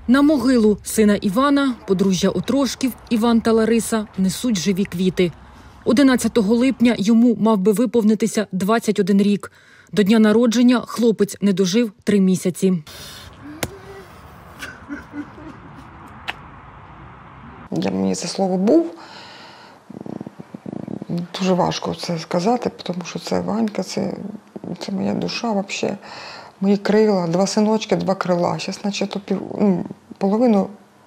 На могилу сина Івана, подружжя Отрошків, Іван та Лариса, несуть живі квіти. 11 липня йому мав би виповнитися 21 рік. До дня народження хлопець не дожив 3 місяці. Мені це слово «був». Дуже важко це сказати, тому що це Ванька, це моя душа взагалі. Мої крила, 2 синочки, 2 крила. Зараз наче половину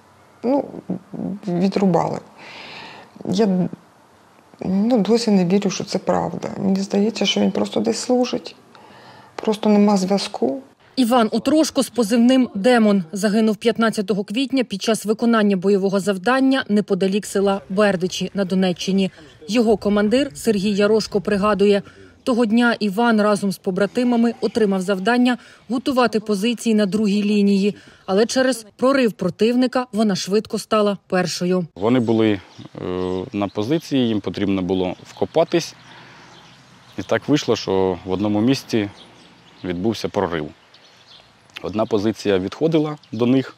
відрубали. Я досі не вірю, що це правда. Мені здається, що він просто десь служить. Просто нема зв'язку. Іван Отрошко з позивним «Демон» загинув 15 квітня під час виконання бойового завдання неподалік села Бердичі на Донеччині. Його командир Сергій Ярошко пригадує, того дня Іван разом з побратимами отримав завдання готувати позиції на другій лінії, але через прорив противника вона швидко стала першою. Вони були на позиції, їм потрібно було вкопатись. І так вийшло, що в одному місці відбувся прорив. Одна позиція відходила до них,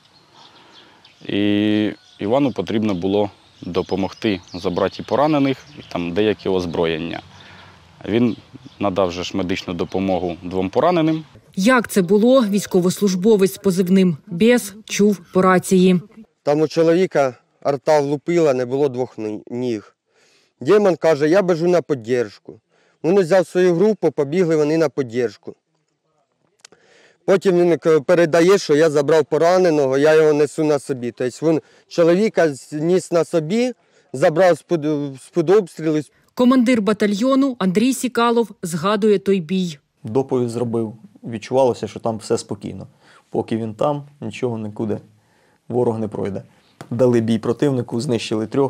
і Івану потрібно було допомогти забрати поранених і там деякі озброєння. Він надав же медичну допомогу 2 пораненим. Як це було, військовослужбовець з позивним «Бєс» чув по рації. Там у чоловіка арта влупила, не було 2 ніг. Демон каже, я біжу на підтримку. Він взяв свою групу, побігли вони на підтримку. Потім він передає, що я забрав пораненого, я його несу на собі. Тобто він чоловіка ніс на собі, забрав з-під обстрілу. Командир батальйону Андрій Сікалов згадує той бій. Доповідь зробив. Відчувалося, що там все спокійно. Поки він там, нічого нікуди ворог не пройде. Дали бій противнику, знищили 3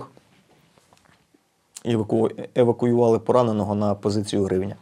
і евакуювали пораненого на позицію Гривня.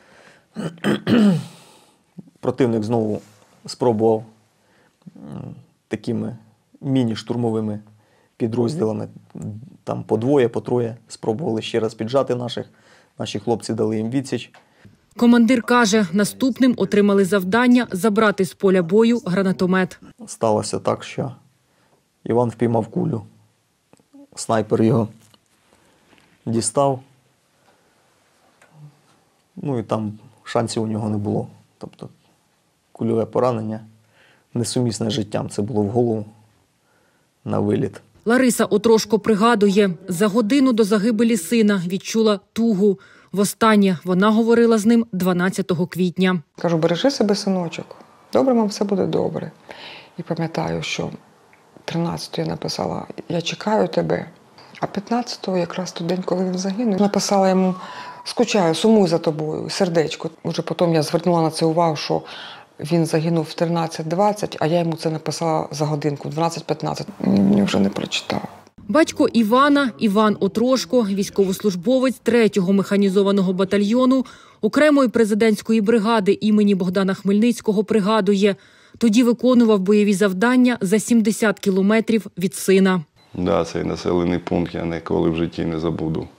Противник знову спробував такими міні-штурмовими підрозділами, там по 2, по 3, спробували ще раз піджати наших. Наші хлопці дали їм відсіч. Командир каже, наступним отримали завдання забрати з поля бою гранатомет. Сталося так, що Іван впіймав кулю. Снайпер його дістав. І там шансів у нього не було. Тобто кульове поранення несумісне з життям. Це було в голову на виліт. Лариса Отрошко пригадує, за годину до загибелі сина відчула тугу. Востаннє вона говорила з ним 12 квітня. Кажу, бережи себе, синочок. Добре, мам, все буде добре. І пам'ятаю, що 13-го я написала, я чекаю тебе. А 15-го, якраз той день, коли він загинув, написала йому, скучаю, сумую за тобою, сердечко. Уже потім я звернула на це увагу, що він загинув в 13:20, а я йому це написала за годинку, в 12:15. Він вже не прочитав. Батько Івана, Іван Отрошко, військовослужбовець 3-го механізованого батальйону окремої президентської бригади імені Богдана Хмельницького, пригадує, тоді виконував бойові завдання за 70 кілометрів від сина. Да, цей населений пункт я ніколи в житті не забуду.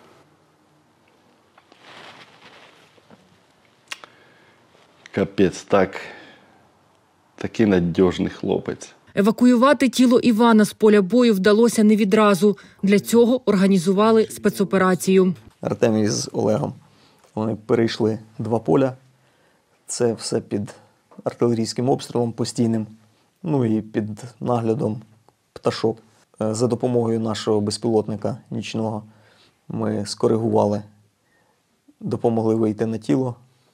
Капець, такий надіжний хлопець. Евакуювати тіло Івана з поля бою вдалося не відразу. Для цього організували спецоперацію. Артемій з Олегом. Вони перейшли 2 поля. Це все під артилерійським обстрілом постійним. І під наглядом пташок. За допомогою нашого безпілотника нічного ми скоригували, допомогли вийти на тіло.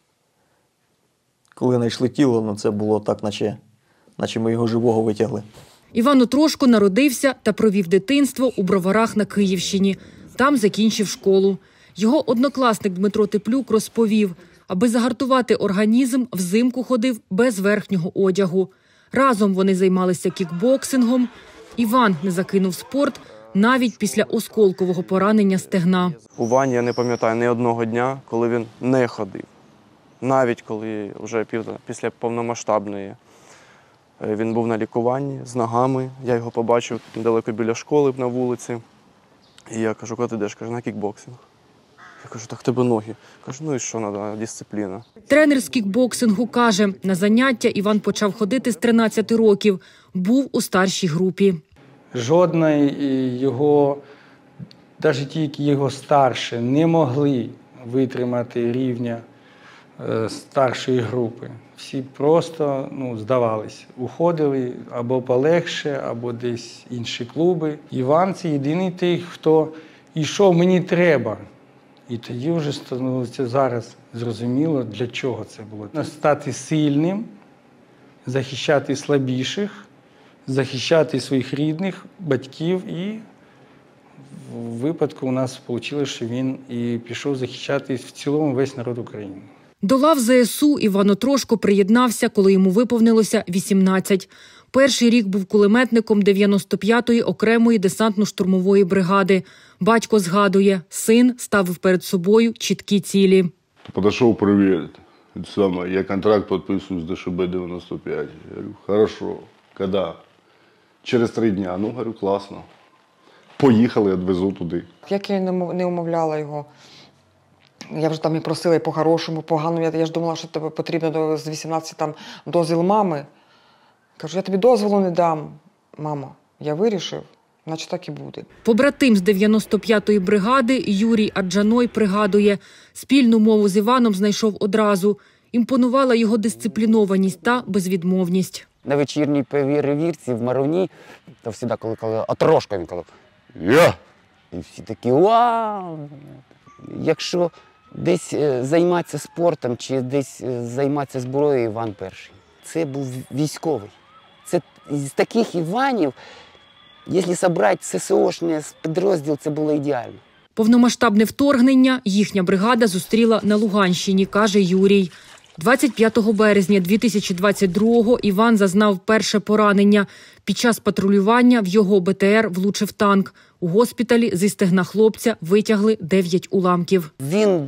Коли знайшли тіло, це було так, наче ми його живого витягли. Іван Отрошко народився та провів дитинство у Броварах на Київщині. Там закінчив школу. Його однокласник Дмитро Теплюк розповів, аби загартувати організм, взимку ходив без верхнього одягу. Разом вони займалися кікбоксингом. Іван не закинув спорт навіть після осколкового поранення стегна. У Вані я не пам'ятаю ні одного дня, коли він не ходив. Навіть коли вже після повномасштабної він був на лікуванні з ногами. Я його побачив недалеко біля школи на вулиці. І я кажу, куди ти йдеш? Каже, на кікбоксинг. Я кажу, так в тебе ноги. Кажу, ну і що треба, дисципліна. Тренер з кікбоксингу каже, на заняття Іван почав ходити з 13 років. Був у старшій групі. Жодної його, навіть ті, які його старші, не могли витримати рівня старшої групи. Всі просто здавались, уходили або полегше, або десь інші клуби. Іван – це єдиний той, хто йшов «мені треба». І тоді вже становиться зараз зрозуміло, для чого це було. Стати сильним, захищати слабіших, захищати своїх рідних, батьків. І в випадку у нас вийшло, що він і пішов захищати в цілому весь народ України. До лав ЗСУ Іван Отрошко приєднався, коли йому виповнилося 18. Перший рік був кулеметником 95-ї окремої десантно-штурмової бригади. Батько згадує, син ставив перед собою чіткі цілі. Подошел проверить. Я контракт подписываю с ДШБ-95. Я говорю, хорошо. Когда? Через 3 дня. Ну, говорю, класно. Поїхали, відвезу туди. Як я не умовляла його, я вже там і просила і по-хорошому, погано. Я ж думала, що тобі потрібно з 18 там дозвіл мами. Кажу, я тобі дозволу не дам, мамо. Я вирішив, значить так і буде. Побратим з 95-ї бригади Юрій Аджаной пригадує, спільну мову з Іваном знайшов одразу. Імпонувала його дисциплінованість та безвідмовність. На вечірній перевірці в Маруні, то завжди, коли Отрошко, він казав «Я!» І всі такі «Вау!» Якщо десь займатися спортом чи десь займатися зброєю, Іван перший. Це був військовий. Це з таких Іванів, якщо зібрати ССОшний підрозділ, це було ідеально. Повномасштабне вторгнення їхня бригада зустріла на Луганщині, каже Юрій. 25 березня 2022-го Іван зазнав перше поранення. Під час патрулювання в його БТР влучив танк. У госпіталі зі стегна хлопця витягли 9 уламків. Він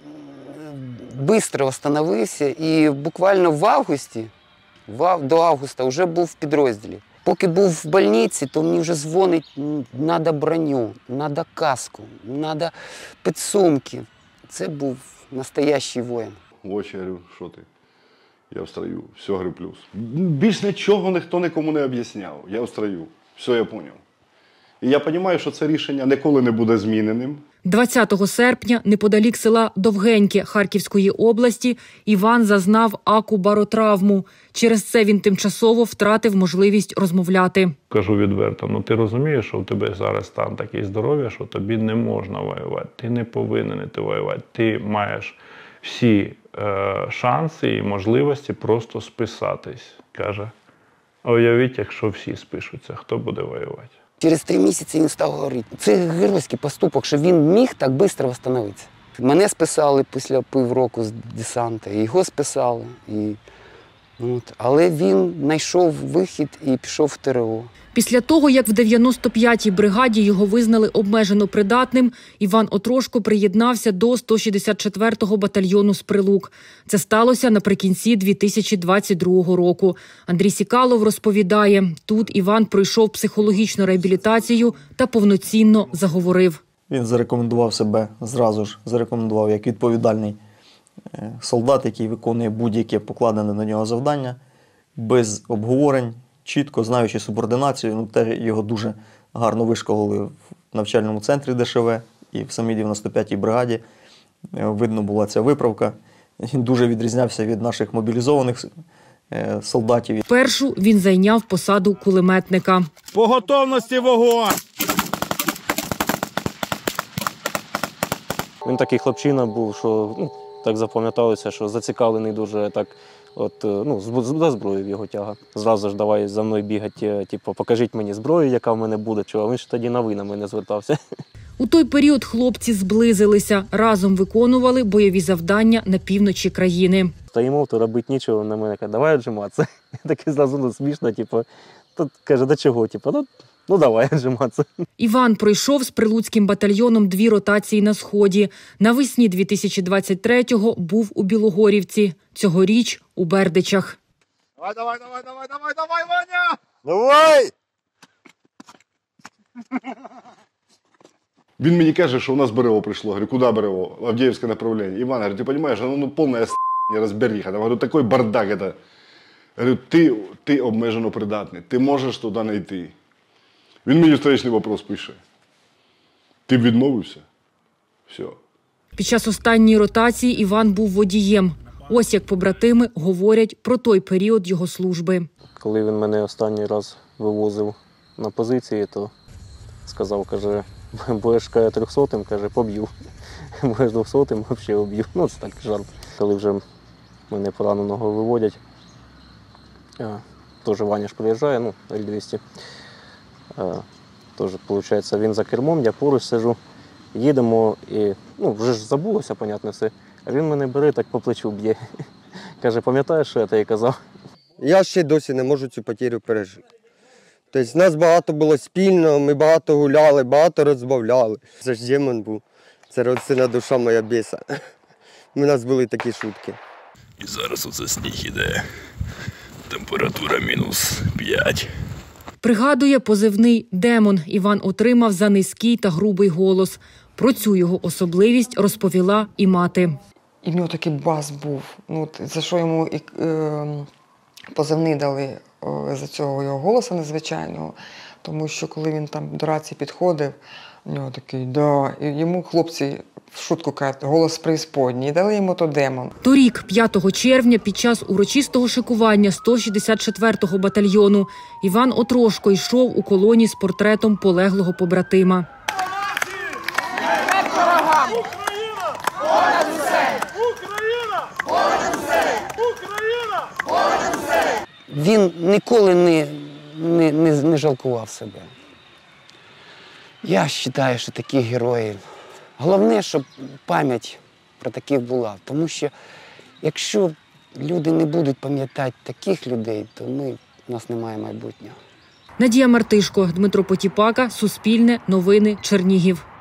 швидко встановився і буквально в августі, до августа, вже був в підрозділі. Поки був в больниці, то мені вже дзвонить, треба броню, треба каску, треба підсумки. Це був настоящий воїн. В очі говорю, що ти? Я в строю, все, говорю, плюс. Більш нічого ніхто нікому не об'ясняв. Я в строю, все я зрозумів. І я розумію, що це рішення ніколи не буде зміненим. 20 серпня, неподалік села Довгеньке Харківської області, Іван зазнав акубаротравму. Через це він тимчасово втратив можливість розмовляти. Кажу відверто, ти розумієш, що в тебе зараз стан такий здоров'я, що тобі не можна воювати. Ти не повинен іти воювати. Ти маєш всі шанси і можливості просто списатись. Каже, уявіть, якщо всі спишуться, хто буде воювати? Через 3 місяці він став говорити. Це геройський поступок, що він міг так швидко відновитися. Мене списали після півроку з десанта, його списали. Але він знайшов вихід і пішов в ТРО. Після того, як в 95-й бригаді його визнали обмежено придатним, Іван Отрошко приєднався до 164-го батальйону з Прилук. Це сталося наприкінці 2022 року. Андрій Сікалов розповідає, тут Іван пройшов психологічну реабілітацію та повноцінно заговорив. Він зарекомендував себе, зразу ж зарекомендував як відповідальний солдат, який виконує будь-яке покладене на нього завдання, без обговорень, чітко знаючи субординацію. Теж його дуже гарно вишколили в навчальному центрі ДШВ і в самій 95-й бригаді. Видно була ця виправка. Він дуже відрізнявся від наших мобілізованих солдатів. Першу він зайняв посаду кулеметника. По готовності вогонь! Він такий хлопчина був, що так запам'яталося, що зацікавлений дуже так, за зброю в його тяга. Зразу ж давай за мною бігати, покажіть мені зброю, яка в мене буде, чого. Він ж тоді на ви на мене звертався. У той період хлопці зблизилися, разом виконували бойові завдання на півночі країни. Стоїмо, то робити нічого, на мене каже, давай віджиматися. Я такий зразу смішно, тут каже, до чого, давай віджиматися. Іван пройшов з Прилуцьким батальйоном 2 ротації на Сході. Навесні 2023-го був у Білогорівці, цьогоріч у Бердичах. Давай, Ваня! Давай! Він мені каже, що у нас БРО прийшло. Говорю, куди БРО? Авдіївське направлення. Іван, говорю, ти розумієш, ну повна розберіха. Говорю, такий бардак. Это. Говорю, ти обмежено придатний, ти можеш туди не йти. Він мені встречний вопрос пише. Ти б відмовився? Все. Під час останньої ротації Іван був водієм. Ось як побратими говорять про той період його служби. Коли він мене останній раз вивозив на позиції, то сказав, каже, будеш 300-м, каже, поб'ю. Будеш 200-м, взагалі об'ю. Ну, це так жарт. Коли вже мене пораненого виводять, теж Ваня ж приїжджає, ну, Л-200. Теж, виходить, він за кермом, я поруч сиджу, їдемо і, ну, вже ж забулося, понятно, все. А він мене бере, так по плечу б'є. Каже, пам'ятаєш, що я тобі казав? Я ще досі не можу цю потерю пережити. Тобто нас багато було спільно, ми багато гуляли, багато розбавляли. Це ж демон був, це родинна душа моя біса. У нас були такі шутки. І зараз оце сніг іде, температура -5. Пригадує позивний «Демон» Іван отримав за низький та грубий голос. Про цю його особливість розповіла і мати. І в нього такий бас був, ну, за що йому і позивний дали за цього його голосу незвичайного. Тому що коли він там до рації підходив, у нього такий, да, і йому хлопці в шутку кажуть, голос преісподній, і дали йому то «Демон». Торік, 5 червня, під час урочистого шикування 164-го батальйону Іван Отрошко йшов у колоні з портретом полеглого побратима. Він ніколи не жалкував себе. Я вважаю, що такі герої. Головне, щоб пам'ять про таких була. Тому що якщо люди не будуть пам'ятати таких людей, то у нас немає майбутнього. Надія Мартишко, Дмитро Потіпака, Суспільне, Новини, Чернігів.